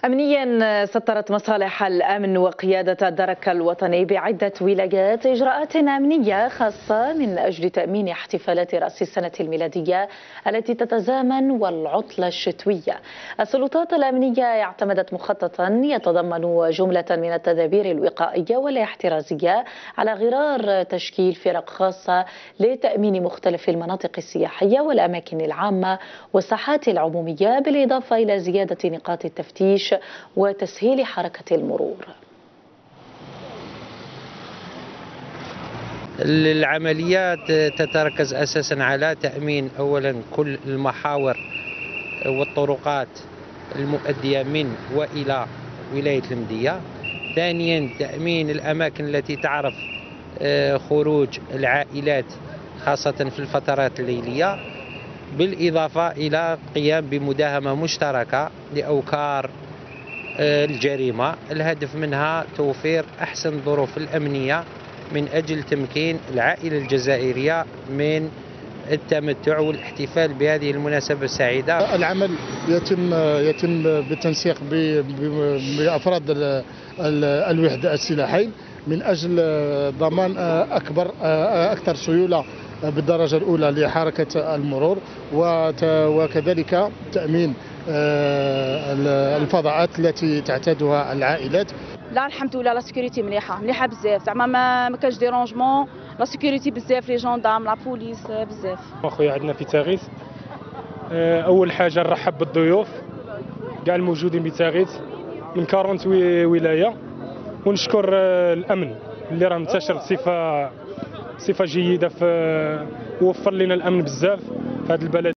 أمنيا سطرت مصالح الأمن وقيادة الدرك الوطني بعدة ولايات إجراءات أمنية خاصة من أجل تأمين احتفالات رأس السنة الميلادية التي تتزامن والعطلة الشتوية. السلطات الأمنية اعتمدت مخططا يتضمن جملة من التدابير الوقائية والاحترازية على غرار تشكيل فرق خاصة لتأمين مختلف المناطق السياحية والأماكن العامة والساحات العمومية، بالإضافة إلى زيادة نقاط التفتيش وتسهيل حركة المرور. العمليات تتركز أساسا على تأمين أولا كل المحاور والطرقات المؤدية من وإلى ولاية المدية. ثانيا تأمين الأماكن التي تعرف خروج العائلات خاصة في الفترات الليلية، بالإضافة إلى القيام بمداهمة مشتركة لأوكار الجريمة، الهدف منها توفير أحسن الظروف الأمنية من أجل تمكين العائلة الجزائرية من التمتع والاحتفال بهذه المناسبة السعيدة. العمل يتم بالتنسيق بأفراد الوحدة السلاحين من أجل ضمان أكثر سيولة بالدرجة الأولى لحركة المرور، وكذلك تأمين الفضاءات التي تعتادها العائلات. لا الحمد لله لا سيكوريتي مليحه بزاف، زعما ما كاش ديرونجمون، لا سيكوريتي بزاف، لي جوندام لا بوليس بزاف. اخويا عندنا في تاغيث اول حاجه نرحب بالضيوف كاع الموجودين بتاغيث من 40 ولايه، ونشكر الامن اللي راه منتشر صفه جيده، ووفر لنا الامن بزاف في هذا البلد.